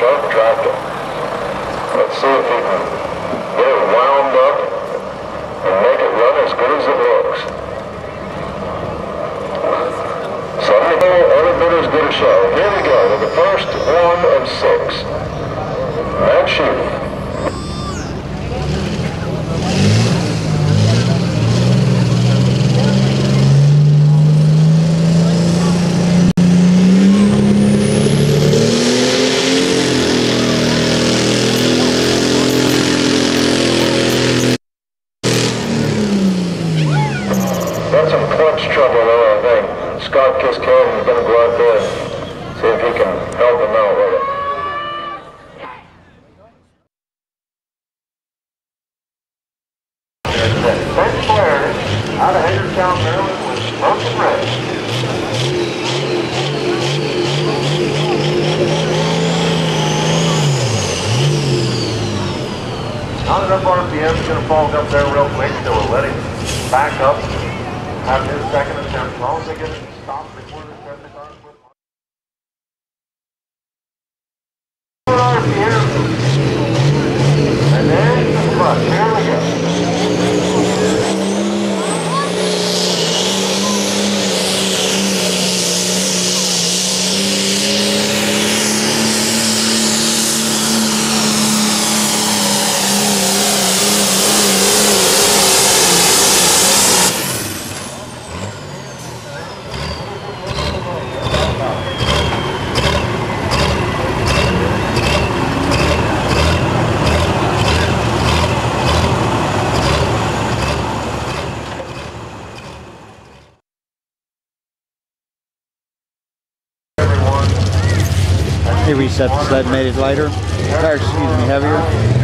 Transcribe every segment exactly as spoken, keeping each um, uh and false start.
sharp tractor. Let's see if he can get it wound up and make it run as good as it looks. So every bit as good a shot. Here we go with the first one of six. And shooting. Got some clutch trouble there, I think. Scott Kiskade is going to go out there and see if he can help him out with it. First player out of Hagerstown, Maryland was Smoking Red. Not enough R P M, is going to fall up there real quick, so we'll let him back up, have his second attempt. As long as they get it stopped before the traffic starts with R P M. And then the front. Here we go. He reset the sled, made it lighter, or excuse me, heavier.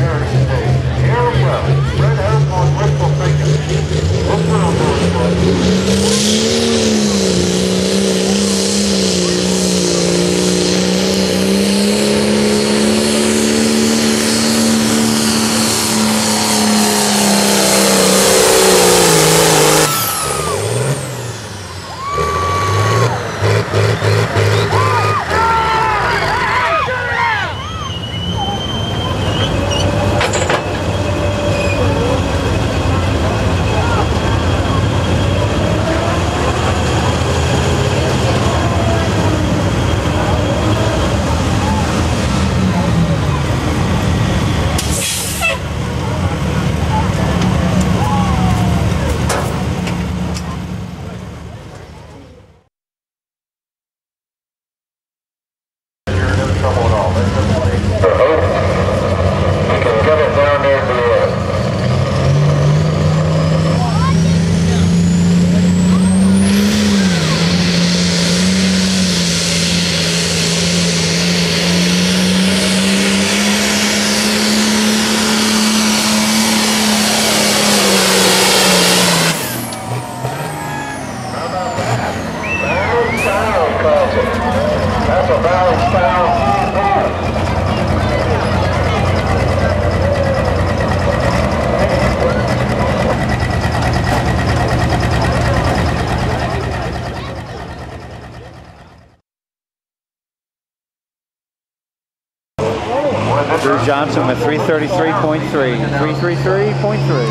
Drew Johnson with three thirty-three point three. three thirty-three point three.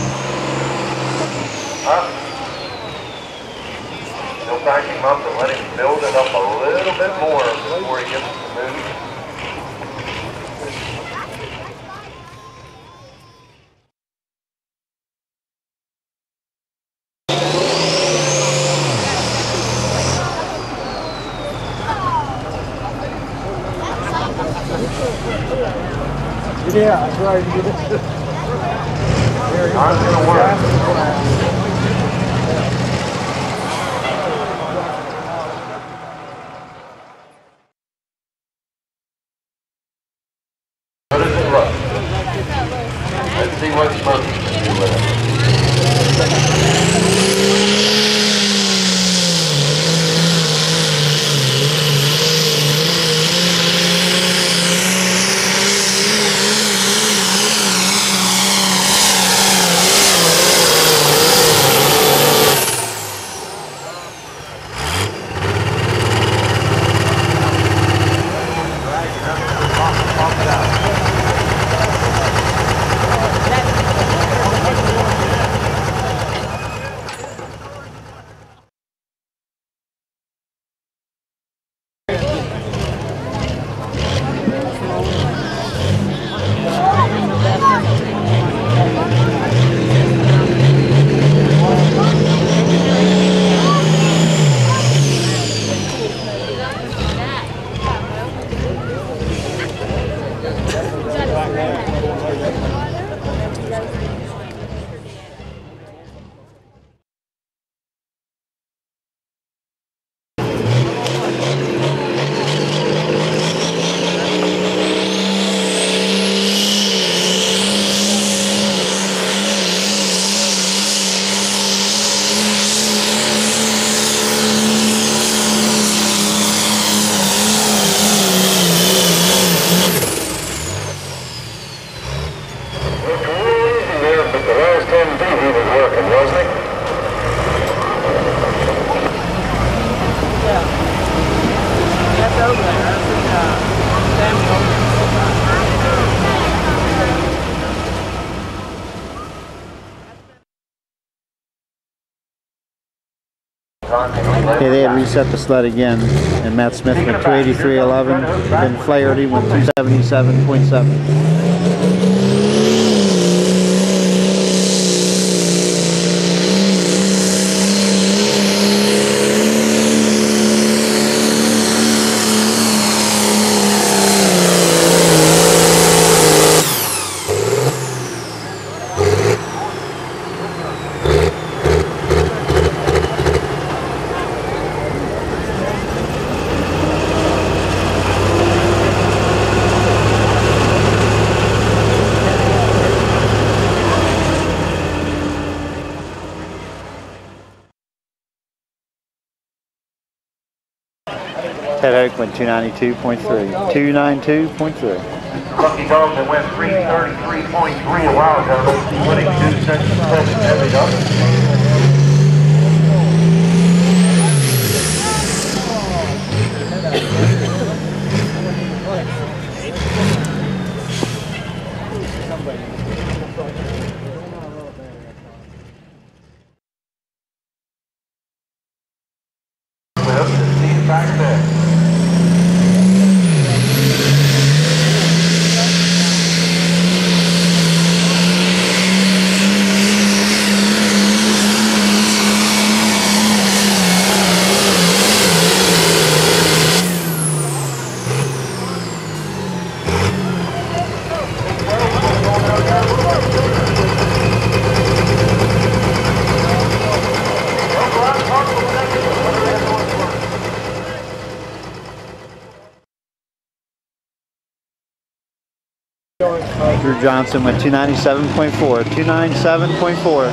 Huh? Still back him up and let him build it up a little bit more before he gets to move. Yeah, that's right. How's it gonna work? What does it look? Let's see what Smokey can do with it. Okay, they had reset the sled again, and Matt Smith went two eighty-three point eleven, then Flaherty went two seventy-seven point seven. Ted Oak went two ninety-two point three. two ninety-two point three. Lucky Dog that went three thirty-three point three a while ago, winning two seconds heavy up. Back there. Drew Johnson went two ninety-seven point four. two ninety-seven point four.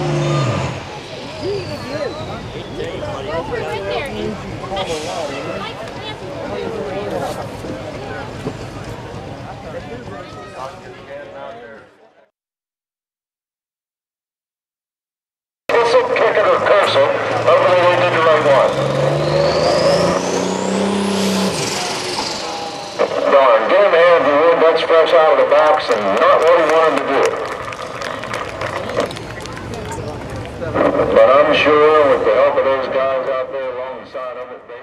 Whistle, kick it, or curse it. Hopefully they did the right one. Darn, get him here if you would. That's fresh out of the box and not what he wanted to do. But I'm sure with the help of those guys out there alongside of it, they